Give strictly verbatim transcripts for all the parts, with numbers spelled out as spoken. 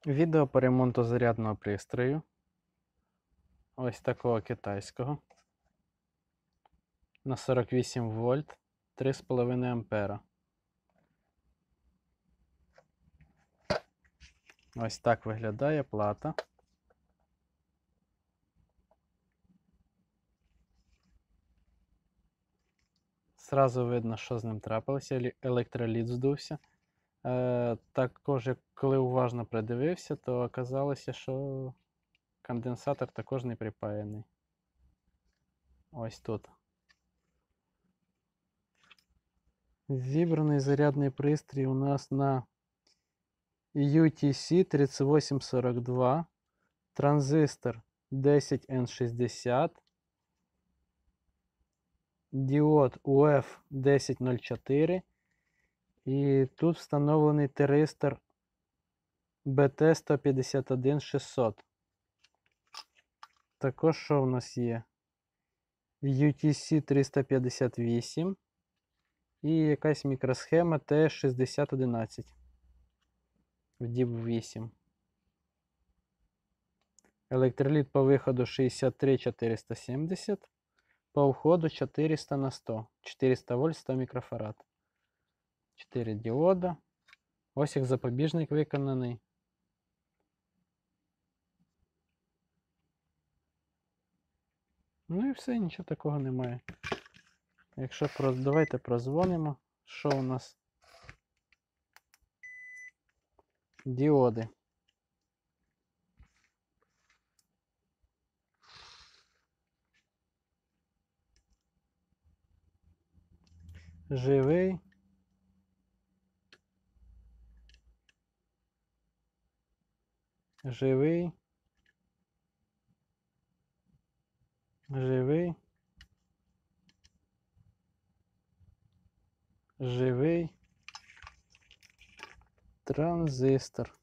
Відео по ремонту зарядного пристрою. Ось такого китайського. На сорок вісім вольт, три з половиною ампера. Ось так виглядає плата. Зразу видно, що з ним трапилося, електроліт здувся. Е, також, коли уважно придивився, то оказалося, що конденсатор також не припаяний. Ось тут. Зібраний зарядний пристрій у нас на ю ті сі тридцять вісім сорок два, транзистор десять ен шістдесят, діод у еф десять нуль чотири і тут встановлений тиристор бі те сто п'ятдесят один шістсот. Також що в нас є? ю ті сі триста п'ятдесят вісім і якась мікросхема те шістдесят одинадцять в діп вісім. Електроліт по виходу шістдесят три чотириста сімдесят, по входу чотириста на сто, чотириста вольт, сто мікрофарад. чотири діода. Ось як запобіжник виконаний. Ну і все, нічого такого немає. Якщо про... давайте прозвонимо, що у нас діоди. Живий. Живий. Живий. Живий. Транзистор.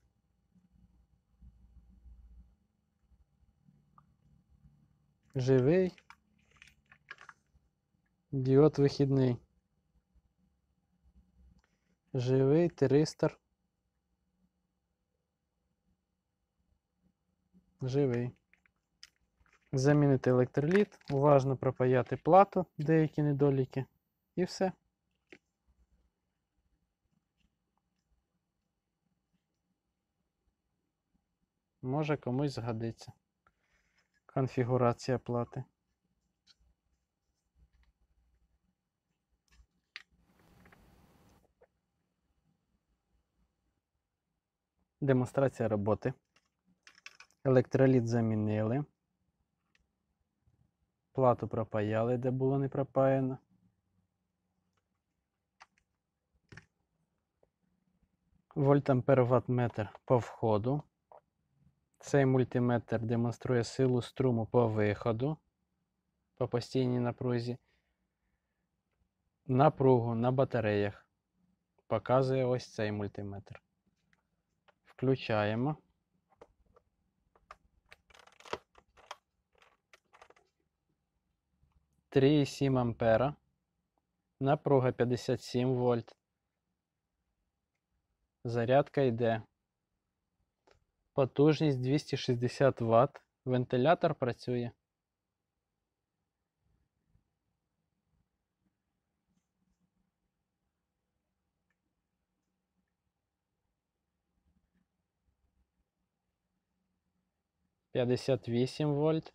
Живий. Діод вихідний. Живий тиристор. Живий. Замінити електроліт, уважно пропаяти плату, деякі недоліки, і все. Може комусь згодиться конфігурація плати. Демонстрація роботи. Електроліт замінили. Плату пропаяли, де було не пропаяно. Вольт-ампер-ватт-метр по входу. Цей мультиметр демонструє силу струму по виходу, по постійній напрузі. Напругу на батареях показує ось цей мультиметр. Включаємо. три і сім ампера. Напруга п'ятдесят сім вольт. Зарядка йде. Потужність двісті шістдесят ватт. Вентилятор працює. п'ятдесят вісім вольт.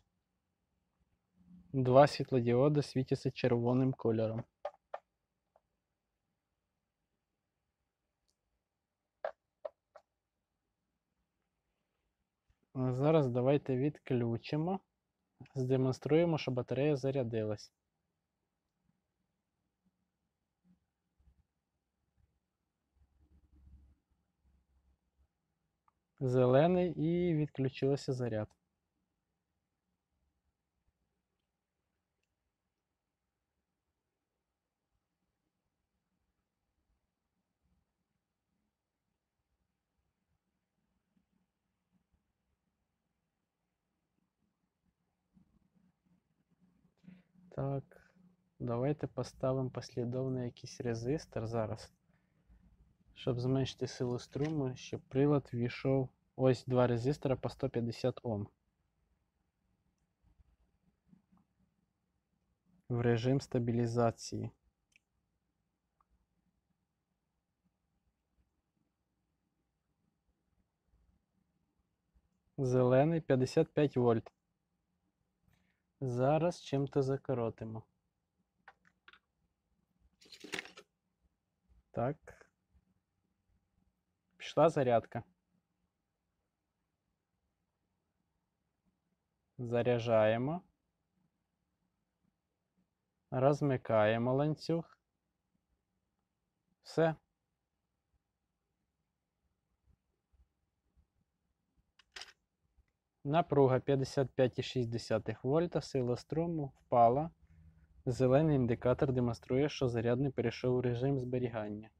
Два світлодіоди світяться червоним кольором. Зараз давайте відключимо. Здемонструємо, що батарея зарядилась. Зелений і відключилося заряд. Так, давайте поставимо послідовний якийсь резистор зараз, щоб зменшити силу струму, щоб прилад ввійшов Ось два резистора по сто п'ятдесят Ом. В режим стабілізації. Зелений п'ятдесят п'ять вольт. Зараз чим-то закоротимо. Так. Пішла зарядка. Заряджаємо. Розмикаємо ланцюг. Все. Напруга п'ятдесят п'ять і шість десятих вольта, сила струму впала. Зелений індикатор демонструє, що зарядний перейшов у режим зберігання.